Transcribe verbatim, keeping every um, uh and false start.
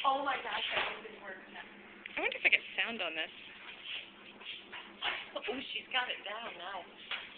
Oh my gosh, I hope this works now. I wonder if I get sound on this. Oh, she's got it down now.